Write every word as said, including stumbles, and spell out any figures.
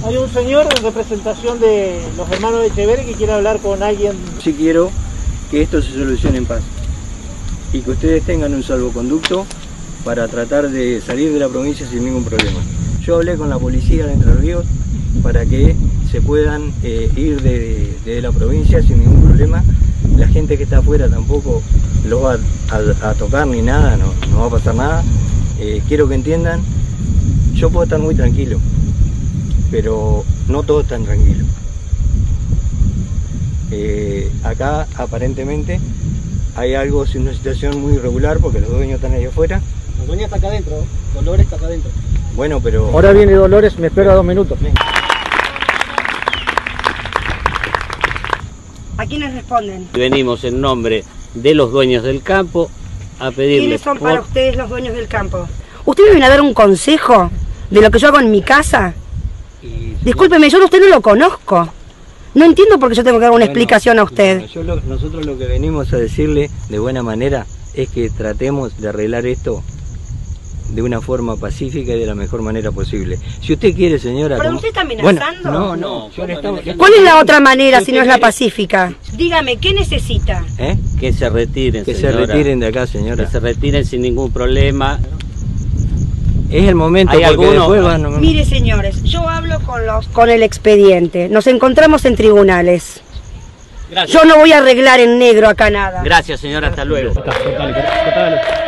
Hay un señor en representación de los hermanos Echeverri que quiere hablar con alguien. Sí quiero que esto se solucione en paz y que ustedes tengan un salvoconducto para tratar de salir de la provincia sin ningún problema. Yo hablé con la policía de Entre Ríos para que se puedan eh, ir de, de, de la provincia sin ningún problema. La gente que está afuera tampoco los va a, a, a tocar ni nada, no, no va a pasar nada. Eh, quiero que entiendan, yo puedo estar muy tranquilo, pero no todos están tranquilos. Eh, acá aparentemente hay algo, es una situación muy irregular porque los dueños están ahí afuera. El dueño está acá adentro, Dolores está acá adentro. Bueno, pero... Ahora viene Dolores, me espero a dos minutos. ¿A quiénes responden? Venimos en nombre de los dueños del campo a pedirles... ¿Quiénes son por... para ustedes los dueños del campo? ¿Usted me viene a dar un consejo de lo que yo hago en mi casa? Y... Discúlpeme, yo a usted no lo conozco. No entiendo por qué yo tengo que dar una bueno, explicación a usted. Bueno, yo lo, nosotros lo que venimos a decirle de buena manera es que tratemos de arreglar esto de una forma pacífica y de la mejor manera posible. Si usted quiere, señora... ¿Pero como... usted está amenazando? Bueno, no, no. Yo le estaba... ¿Cuál es la otra manera si no es la pacífica? Dígame, ¿qué necesita? ¿Eh? Que se retiren, Que señora. se retiren de acá, señora. Que se retiren sin ningún problema. Es el momento ¿Hay porque alguno? después van... a- Mire, señores, yo hablo con los con el expediente. Nos encontramos en tribunales. Gracias. Yo no voy a arreglar en negro acá nada. Gracias, señora. Hasta luego. Cortale, cortale.